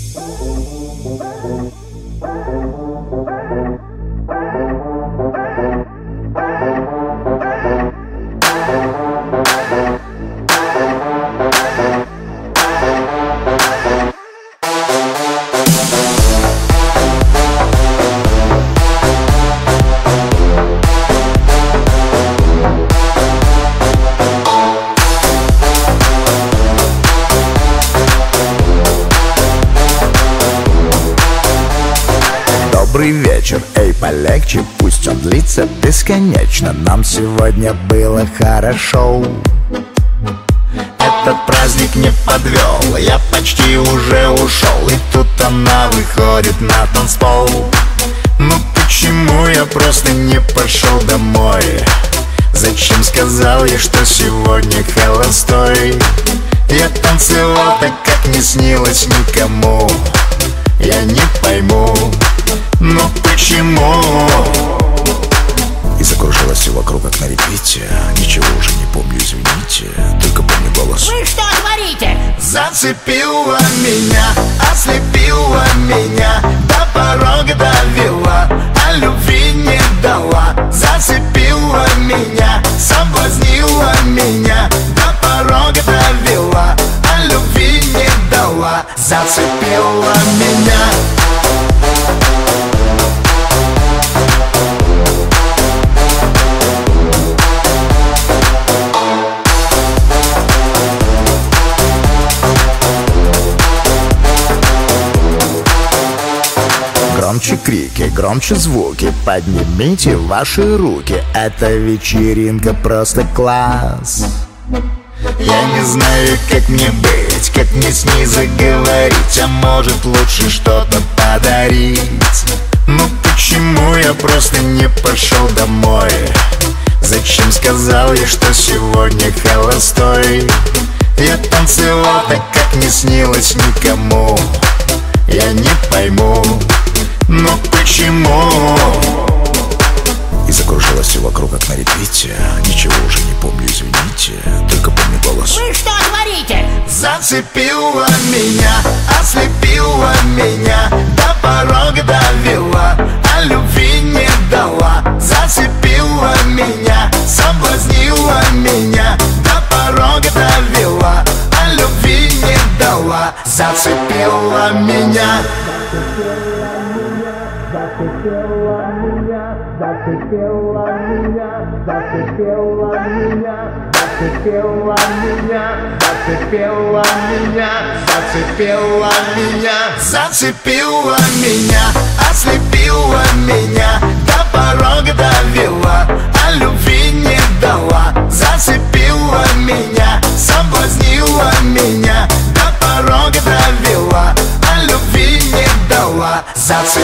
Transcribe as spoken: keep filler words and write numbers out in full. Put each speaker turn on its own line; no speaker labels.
Добрый вечер, эй, полегче, пусть он длится бесконечно. Нам сегодня было хорошо. Этот праздник не подвел, я почти уже ушел. И тут она выходит на танцпол. Ну почему я просто не пошел домой? Зачем сказал я, что сегодня холостой? Я танцевал так, как не снилось никому. Я не пойму, ну почему? И закружилось все вокруг, как на репите. Ничего уже не помню, извините. Только помню голос.
Вы что творите?
Зацепила меня, ослепила меня, до порога довела, а любви не дала. Зацепила меня, соблазнила меня, до порога довела, а любви не дала. Зацепила меня. Громче крики, громче звуки, поднимите ваши руки. Эта вечеринка просто класс. Я не знаю, как мне быть, как мне с ней заговорить. А может лучше что-то подарить? Ну почему я просто не пошел домой? Зачем сказал я, что сегодня холостой? Я танцевал так, как не снилось никому. Я не пойму, ну почему? И закружилось все вокруг, как на репите. Ничего уже не помню, извините. Только помню голос.
Вы что творите?
Зацепила меня, ослепила меня, до порога довела, а любви не дала. Зацепила меня, соблазнила меня, до порога довела, а любви не дала. Зацепила меня. Зацепила меня, зацепила меня, зацепила меня, зацепила меня, зацепила меня, зацепила меня, зацепила меня, ослепила меня, до порога довела, а любви не дала. Зацепила меня, соблазнила меня, до порога довела, а любви не дала. Зацепила